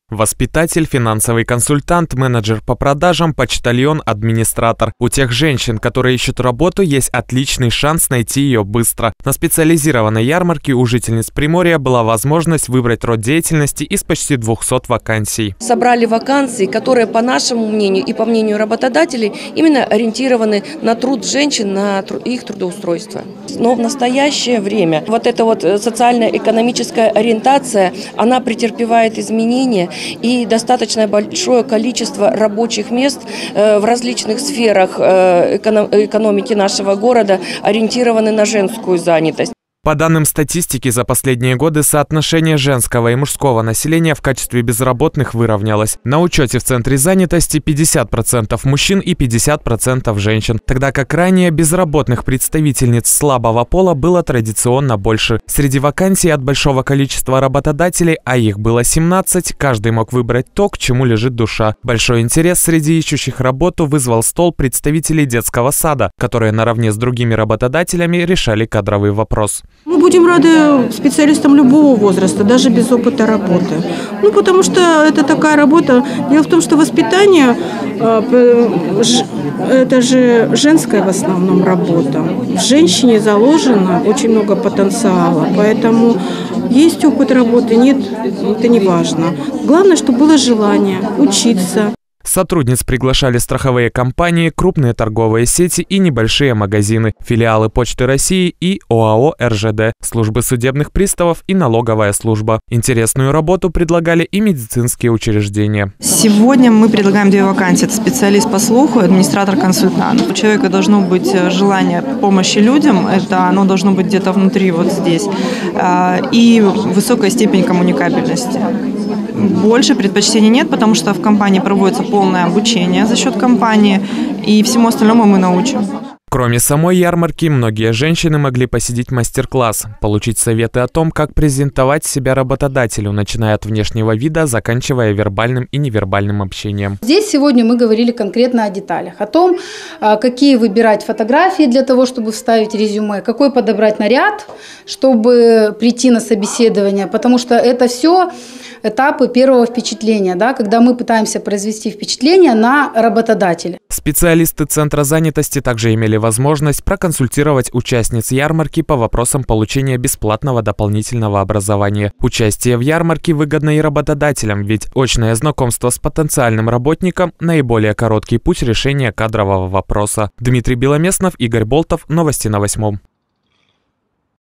Воспитатель, финансовый консультант, менеджер по продажам, почтальон, администратор. У тех женщин, которые ищут работу, есть отличный шанс найти ее быстро. На специализированной ярмарке у жительниц Приморья была возможность выбрать род деятельности из почти 200 вакансий. Собрали вакансии, которые, по нашему мнению и по мнению работодателей, именно ориентированы на труд женщин, на их трудоустройство. Но в настоящее время вот эта вот социально-экономическая ориентация, она претерпевает изменения. И достаточно большое количество рабочих мест в различных сферах экономики нашего города ориентированы на женскую занятость. По данным статистики, за последние годы соотношение женского и мужского населения в качестве безработных выровнялось. На учете в Центре занятости 50% мужчин и 50% женщин, тогда как ранее безработных представительниц слабого пола было традиционно больше. Среди вакансий от большого количества работодателей, а их было 17, каждый мог выбрать то, к чему лежит душа. Большой интерес среди ищущих работу вызвал стол представителей детского сада, которые наравне с другими работодателями решали кадровый вопрос. Мы будем рады специалистам любого возраста, даже без опыта работы. Потому что это такая работа. Дело в том, что воспитание – это же женская в основном работа. В женщине заложено очень много потенциала, поэтому есть опыт работы, нет, это не важно. Главное, чтобы было желание учиться. Сотрудниц приглашали страховые компании, крупные торговые сети и небольшие магазины, филиалы Почты России и ОАО РЖД, службы судебных приставов и налоговая служба. Интересную работу предлагали и медицинские учреждения. Сегодня мы предлагаем 2 вакансии. Это специалист по слуху и администратор-консультант. У человека должно быть желание помощи людям, это оно должно быть где-то внутри, вот здесь, и высокая степень коммуникабельности. Больше предпочтений нет, потому что в компании проводится полное обучение за счет компании, и всему остальному мы научим. Кроме самой ярмарки, многие женщины могли посетить мастер-класс, получить советы о том, как презентовать себя работодателю, начиная от внешнего вида, заканчивая вербальным и невербальным общением. Здесь сегодня мы говорили конкретно о деталях, о том, какие выбирать фотографии для того, чтобы вставить резюме, какой подобрать наряд, чтобы прийти на собеседование, потому что это все этапы первого впечатления, когда мы пытаемся произвести впечатление на работодателя. Специалисты Центра занятости также имели возможность проконсультировать участниц ярмарки по вопросам получения бесплатного дополнительного образования. Участие в ярмарке выгодно и работодателям, ведь очное знакомство с потенциальным работником – наиболее короткий путь решения кадрового вопроса. Дмитрий Беломеснов, Игорь Болтов. Новости на 8.